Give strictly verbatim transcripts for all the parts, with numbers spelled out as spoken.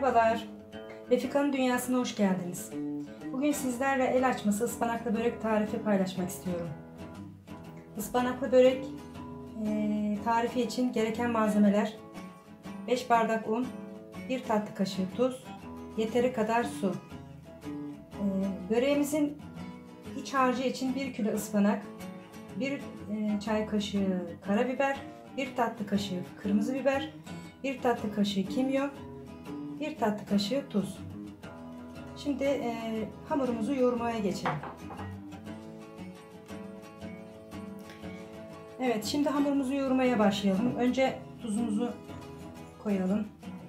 Merhabalar, Refika'nın dünyasına hoş geldiniz. Bugün sizlerle el açması ıspanaklı börek tarifi paylaşmak istiyorum. Ispanaklı börek e, tarifi için gereken malzemeler: beş bardak un, bir tatlı kaşığı tuz, yeteri kadar su. E, böreğimizin iç harcı için bir kilo ıspanak, bir e, çay kaşığı karabiber, bir tatlı kaşığı kırmızı biber, bir tatlı kaşığı kimyon, bir tatlı kaşığı tuz. Şimdi e, hamurumuzu yoğurmaya geçelim. Evet, şimdi hamurumuzu yoğurmaya başlayalım. Önce tuzumuzu koyalım.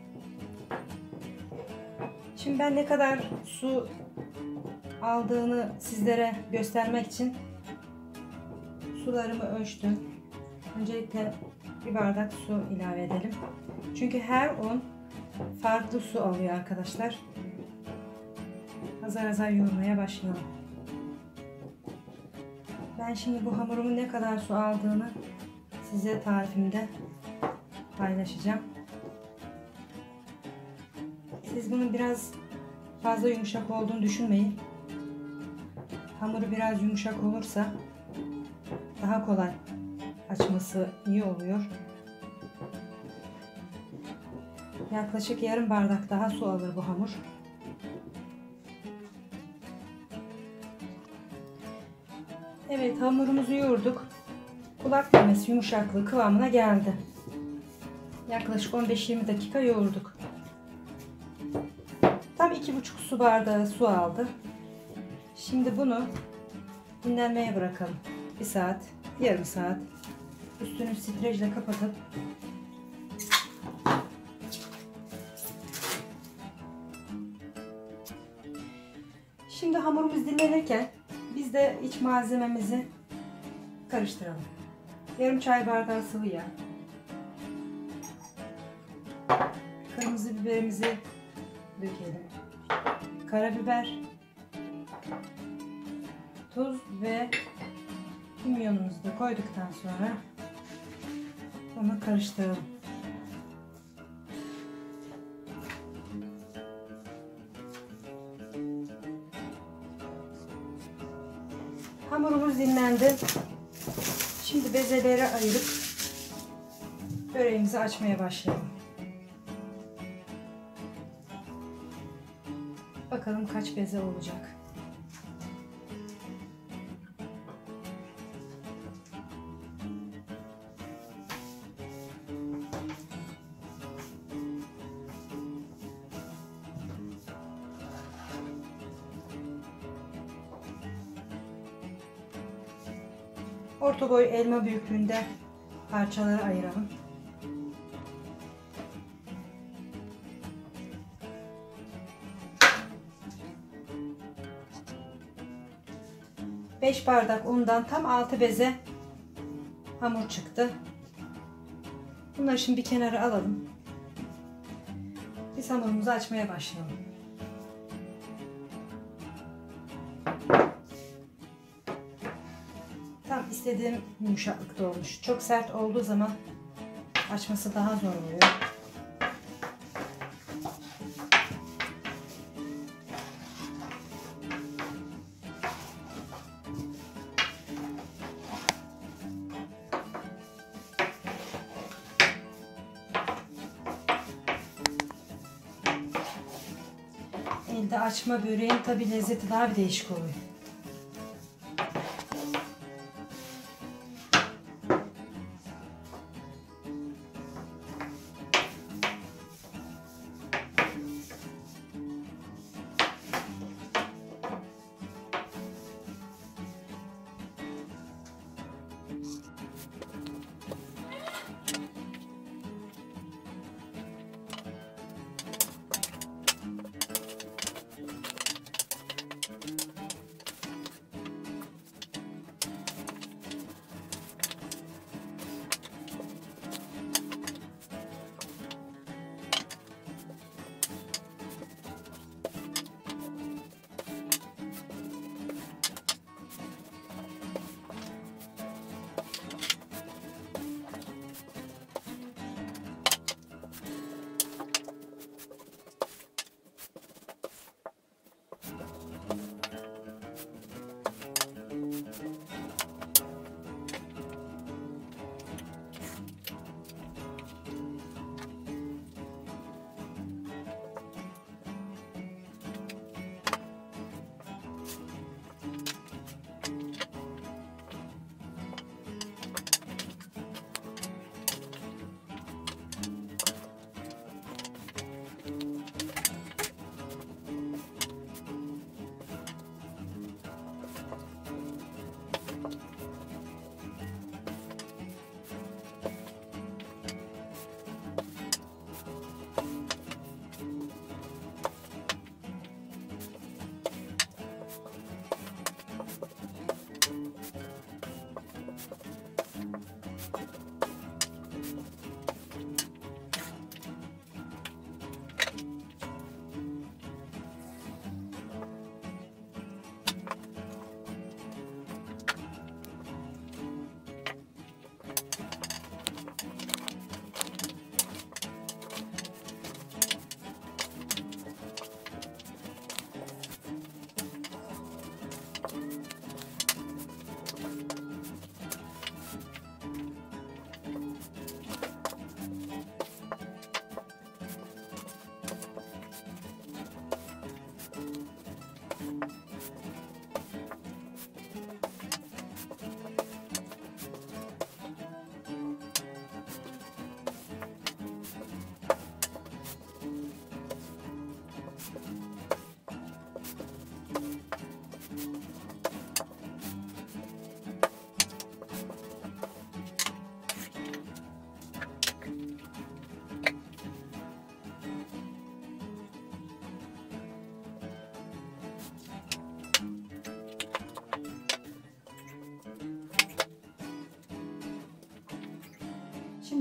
Şimdi ben ne kadar su aldığını sizlere göstermek için sularımı ölçtüm. Öncelikle bir bardak su ilave edelim. Çünkü her un farklı su alıyor arkadaşlar. Azar azar yoğurmaya başlayalım. Ben şimdi bu hamurumun ne kadar su aldığını size tarifimde paylaşacağım. Siz bunun biraz fazla yumuşak olduğunu düşünmeyin. Hamuru biraz yumuşak olursa daha kolay açması iyi oluyor. Yaklaşık yarım bardak daha su alır bu hamur. Evet, hamurumuzu yoğurduk. Kulak memesi yumuşaklığı kıvamına geldi. Yaklaşık on beş yirmi dakika yoğurduk. Tam iki buçuk su bardağı su aldı. Şimdi bunu dinlenmeye bırakalım. Bir saat, yarım saat. Üstünü streçle kapatıp şimdi hamurumuz dinlenirken biz de iç malzememizi karıştıralım. Yarım çay bardağı sıvı yağ, kırmızı biberimizi dökelim, karabiber, tuz ve kimyonumuzu da koyduktan sonra onu karıştıralım. Hamurumuz dinlendi. Şimdi bezeleri ayırıp böreğimizi açmaya başlayalım. Bakalım kaç beze olacak. Orta boy elma büyüklüğünde parçalara ayıralım. beş bardak undan tam altı beze hamur çıktı. Bunları şimdi bir kenara alalım. Biz hamurumuzu açmaya başlayalım. Tam istediğim yumuşaklıkta olmuş. Çok sert olduğu zaman açması daha zor oluyor. Elde açma böreğin tabi lezzeti daha bir değişik oluyor.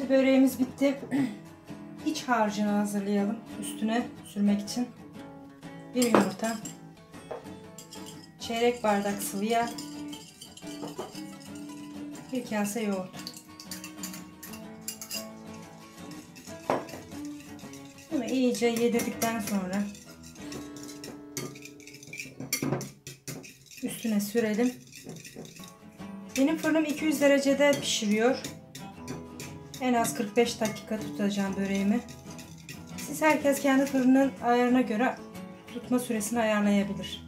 Şimdi böreğimiz bitti. İç harcını hazırlayalım üstüne sürmek için. Bir yumurta, çeyrek bardak sıvı yağ, bir kase yoğurt. Bunu iyice yedirdikten sonra üstüne sürelim. Benim fırınım iki yüz derecede pişiriyor. En az kırk beş dakika tutacağım böreğimi. Siz herkes kendi fırının ayarına göre tutma süresini ayarlayabilir.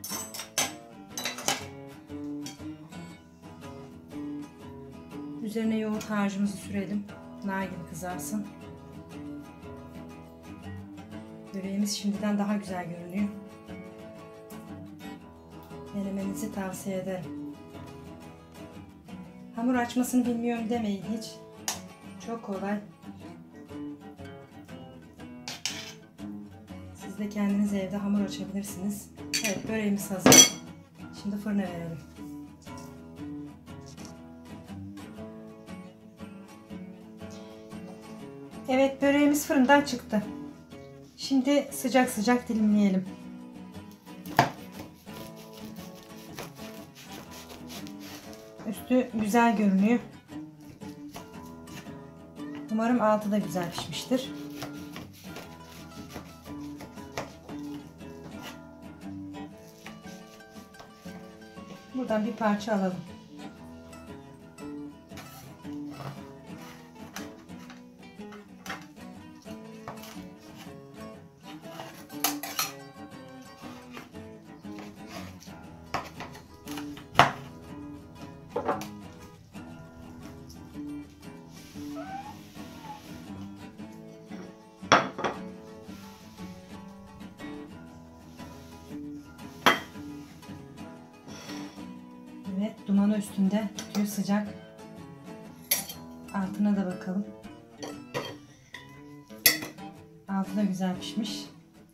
Üzerine yoğurt harcımızı sürelim. Nar gibi kızarsın. Böreğimiz şimdiden daha güzel görünüyor. Denemenizi tavsiye ederim. Hamur açmasını bilmiyorum demeyin hiç. Çok kolay. Siz de kendiniz evde hamur açabilirsiniz. Evet, böreğimiz hazır. Şimdi fırına verelim. Evet, böreğimiz fırından çıktı. Şimdi sıcak sıcak dilimleyelim. Üstü güzel görünüyor. Umarım altı da güzel pişmiştir. Buradan bir parça alalım. Evet, dumanı üstünde tutuyor, sıcak. Altına da bakalım. Altı da güzel pişmiş.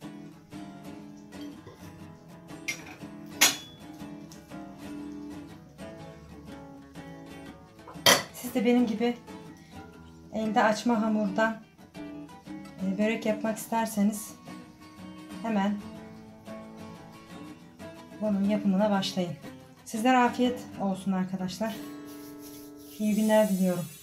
Siz de benim gibi elde açma hamurdan börek yapmak isterseniz hemen bunun yapımına başlayın. Sizlere afiyet olsun arkadaşlar. İyi günler diliyorum.